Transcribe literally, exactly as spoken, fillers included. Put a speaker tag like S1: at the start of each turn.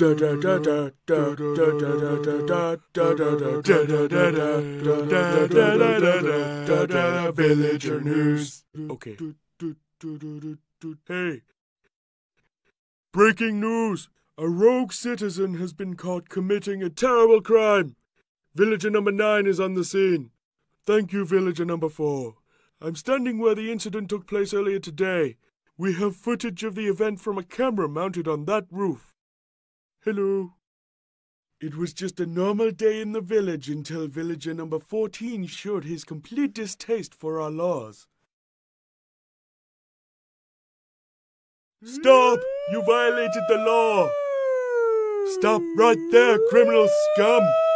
S1: Villager news. Okay. Hey. Breaking news. A rogue citizen has been caught committing a terrible crime. Villager number nine is on the scene. Thank you, Villager number four. I'm standing where the incident took place earlier today. We have footage of the event from a camera mounted on that roof. Hello. It was just a normal day in the village until Villager number fourteen showed his complete distaste for our laws. Stop! You violated the law! Stop right there, criminal scum!